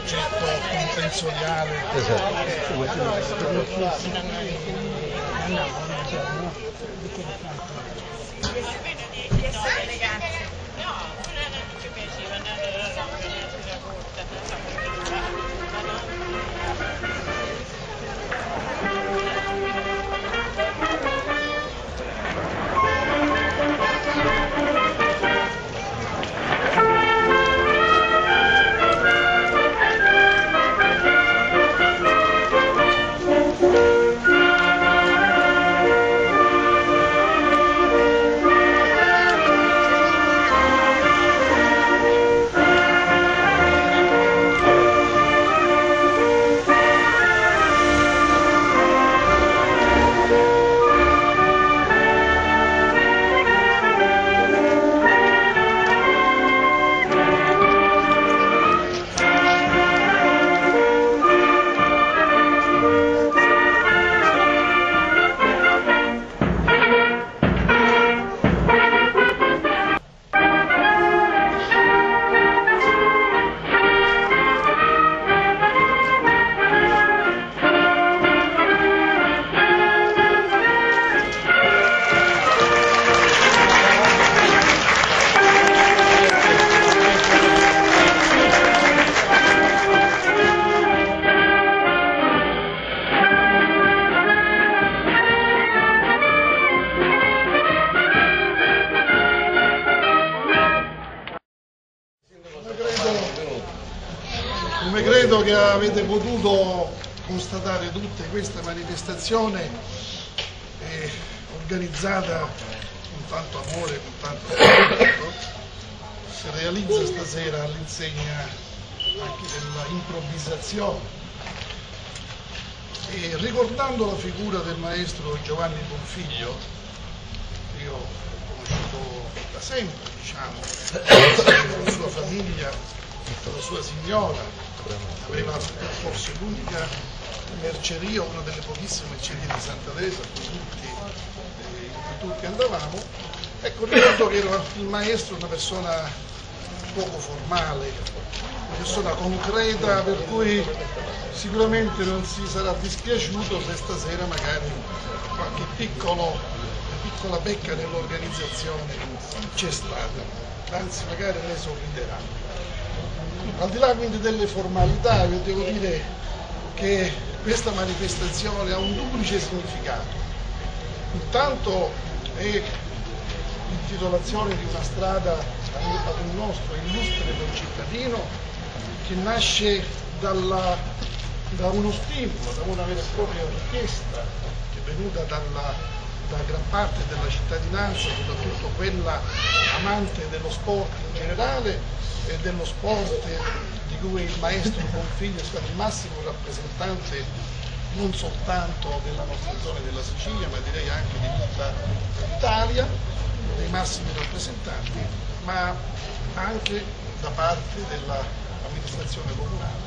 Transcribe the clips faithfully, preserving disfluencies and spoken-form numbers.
progetto contenzionale. Come credo che avete potuto constatare, tutta questa manifestazione è organizzata con tanto amore, con tanto affetto, si realizza stasera all'insegna anche della improvvisazione e ricordando la figura del maestro Giovanni Bonfiglio. Io l'ho conosciuto da sempre, diciamo, la sua famiglia, la sua signora, aveva forse l'unica merceria, una delle pochissime mercerie di Santa Teresa in cui tutti, eh, in cui tutti andavamo. Ecco, ricordo che era il maestro una persona poco formale, una persona concreta, per cui sicuramente non si sarà dispiaciuto se stasera magari qualche piccolo, piccola pecca nell'organizzazione c'è stata, anzi magari ne sorriderà. Al di là quindi delle formalità, io devo dire che questa manifestazione ha un duplice significato. Intanto è l'intitolazione di una strada ad un nostro illustre concittadino che nasce dalla, da uno stimolo, da una vera e propria richiesta che è venuta dalla, da gran parte della cittadinanza, soprattutto quella amante dello sport in generale e dello sport di cui il maestro Bonfiglio è stato il massimo rappresentante non soltanto della nostra zona della Sicilia, ma direi anche di tutta l'Italia, dei massimi rappresentanti, ma anche da parte dell'amministrazione comunale,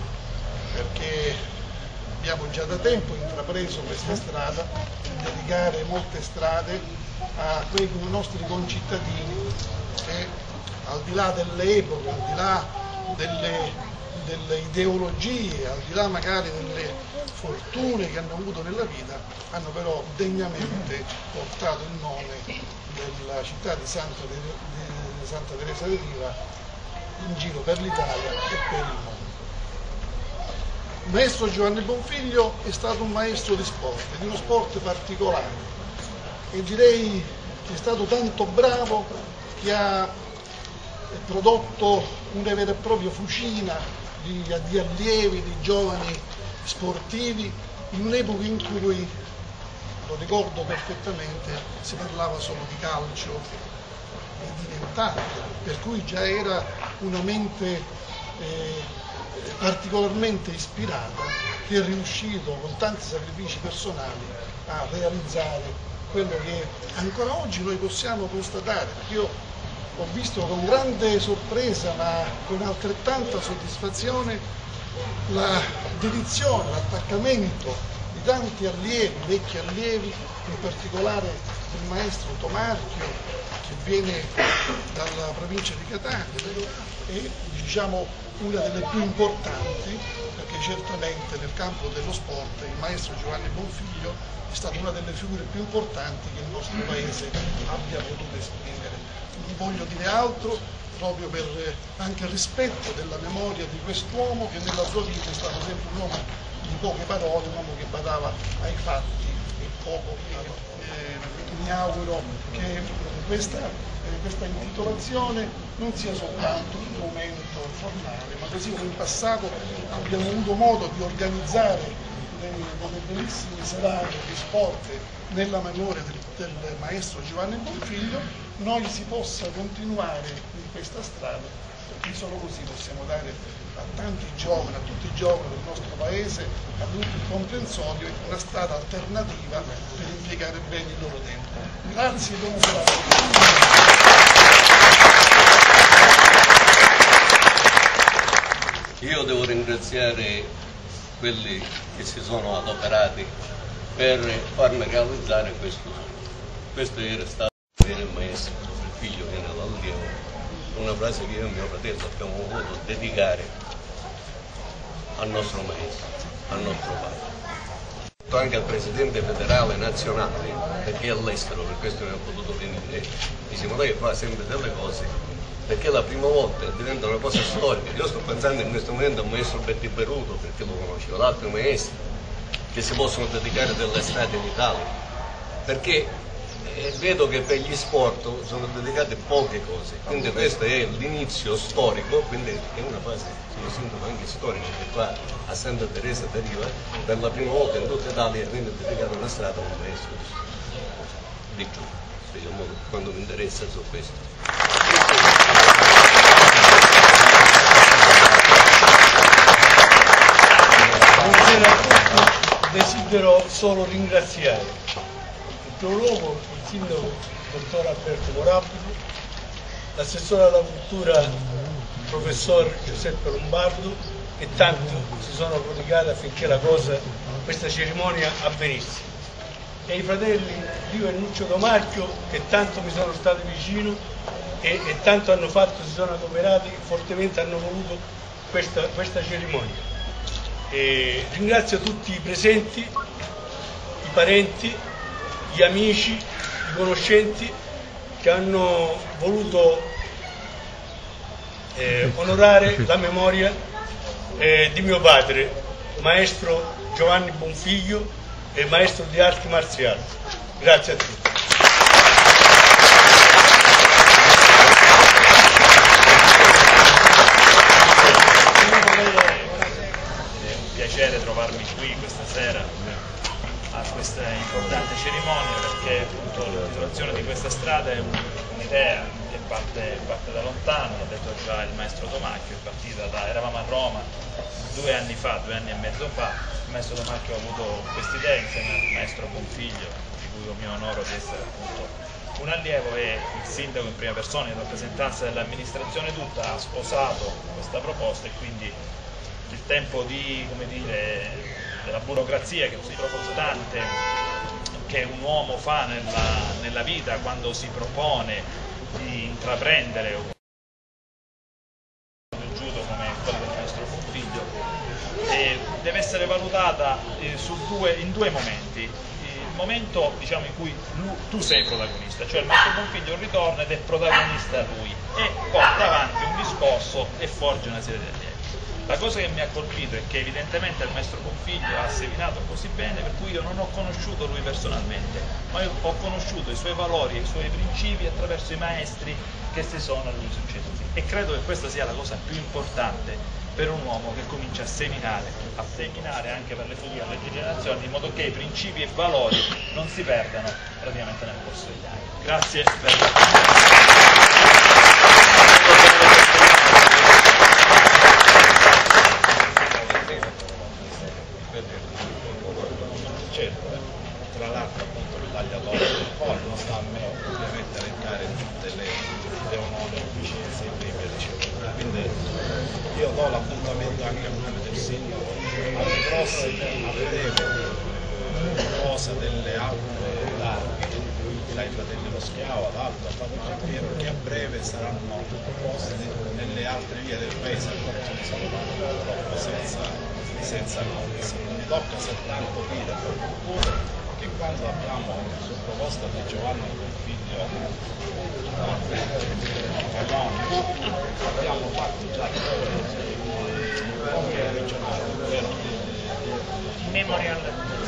perché abbiamo già da tempo intrapreso questa strada, di dedicare molte strade a quei nostri concittadini che al di là delle epoche, al di là delle, delle ideologie, al di là magari delle fortune che hanno avuto nella vita, hanno però degnamente portato il nome della città di Santa, di Santa Teresa de Riva in giro per l'Italia e per il mondo. Il maestro Giovanni Bonfiglio è stato un maestro di sport, di uno sport particolare, e direi che è stato tanto bravo che ha prodotto una vera e propria fucina di, di allievi, di giovani sportivi, in un'epoca in cui, lo ricordo perfettamente, si parlava solo di calcio e di nient'altro, per cui già era una mente eh, particolarmente ispirata, che è riuscito con tanti sacrifici personali a realizzare quello che ancora oggi noi possiamo constatare. Perché io ho visto con grande sorpresa, ma con altrettanta soddisfazione, la dedizione, l'attaccamento di tanti allievi, vecchi allievi, in particolare il maestro Tomarchio, che viene dalla provincia di Catania, e diciamo una delle più importanti, perché certamente nel campo dello sport il maestro Giovanni Bonfiglio è stata una delle figure più importanti che il nostro paese abbia potuto esprimere. Non voglio dire altro, proprio per anche il rispetto della memoria di quest'uomo che nella sua vita è stato sempre un uomo di poche parole, un uomo che badava ai fatti e poco. Eh, mi auguro che questa, eh, questa intitolazione non sia soltanto un momento formale, ma così come in passato abbiamo avuto modo di organizzare delle, delle bellissime serate di sport nella memoria del, del maestro Giovanni Bonfiglio, noi si possa continuare in questa strada, perché solo così possiamo dare a tanti giovani, a tutti i giovani del nostro paese, a tutto il comprensorio, una strada alternativa per impiegare bene il loro tempo. Grazie e buona serata. Io devo ringraziare quelli che si sono adoperati per farmi realizzare questo sogno. Questo era stato viene il maestro, il figlio viene dall'allievo, una frase che io e mio fratello abbiamo voluto dedicare al nostro maestro, al nostro padre. Anche al presidente federale nazionale, perché è all'estero, per questo non ho potuto venire. Diciamo, lei fa sempre delle cose, perché la prima volta diventa una cosa storica. Io sto pensando in questo momento al maestro Betti Peruto, perché lo conoscevo, l'altro maestro, che si possono dedicare dell'estate in Italia, perché eh, vedo che per gli sport sono dedicate poche cose, quindi questo è l'inizio storico, quindi è una fase, io sento anche storica, che qua a Santa Teresa deriva, per la prima volta in tutta Italia viene dedicata una strada a un maestro di giù, diciamo, quando mi interessa su questo. Buonasera a tutti, desidero solo ringraziare in primo luogo il sindaco dottor Alberto Morabito, l'assessore alla cultura professor Giuseppe Lombardo, che tanto si sono prodigati affinché la cosa, questa cerimonia avvenisse, e i fratelli Dio e Nuccio Tomarchio, che tanto mi sono stati vicino e, e tanto hanno fatto, si sono adoperati, fortemente hanno voluto questa, questa cerimonia. E ringrazio tutti i presenti, i parenti, gli amici, i conoscenti che hanno voluto eh, onorare la memoria eh, di mio padre, maestro Giovanni Bonfiglio, e maestro di arti marziali. Grazie a tutti. Piacere trovarmi qui questa sera a questa importante cerimonia, perché appunto l'intitolazione di questa strada è un'idea che parte, parte da lontano, l'ha detto già il maestro Tomacchio, è partita da, eravamo a Roma due anni fa, due anni e mezzo fa, il maestro Tomacchio ha avuto questa idea insieme al maestro Bonfiglio, di cui io mi onoro di essere appunto un allievo, e il sindaco in prima persona, in rappresentanza dell'amministrazione tutta, ha sposato questa proposta, e quindi il tempo di, come dire, della burocrazia che è così costante che un uomo fa nella, nella vita quando si propone di intraprendere un judo come quello del maestro Bonfiglio, eh, deve essere valutata eh, su due, in due momenti. Il momento, diciamo, in cui lui, tu sei protagonista, cioè il maestro Bonfiglio ritorna ed è protagonista lui e porta avanti un discorso e forge una serie di allievi. La cosa che mi ha colpito è che evidentemente il maestro Bonfiglio ha seminato così bene, per cui io non ho conosciuto lui personalmente, ma io ho conosciuto i suoi valori e i suoi principi attraverso i maestri che si sono a lui succeduti, e credo che questa sia la cosa più importante per un uomo che comincia a seminare, a seminare anche per le future generazioni, in modo che i principi e valori non si perdano praticamente nel corso degli anni. Grazie per certo, tra l'altro appunto il tagliatore poi non sta a me ovviamente elencare tutte le, le onore, efficienze e premi ricevuti, quindi io do l'appuntamento anche a nome del sindaco alle prossime, a vedere proposta delle altre larghe, dai Fratelli dello Schiavo ad altro, a Fabio Giampiero, che a breve saranno proposte nelle altre vie del paese, ancora ce ne sono purtroppo senza, senza contesto. Mi tocca soltanto dire per concludere che quando abbiamo su proposta di Giovanni Bonfiglio abbiamo fatto già un compito regionale, ovvero Memorial.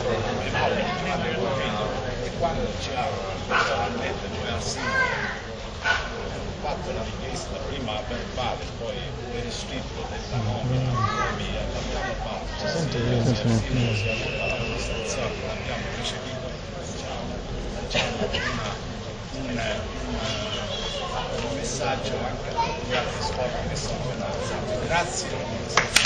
e quando ci ha personalmente, cioè al singolo, fatto la richiesta prima verbale, poi per iscritto della nomina via, l'abbiamo fatto sia al singolo sia tutta l'amministrazione, l'abbiamo ricevuto, diciamo, diciamo una, un, un, un messaggio anche a tutti gli altri sport che sono venuti. Grazie.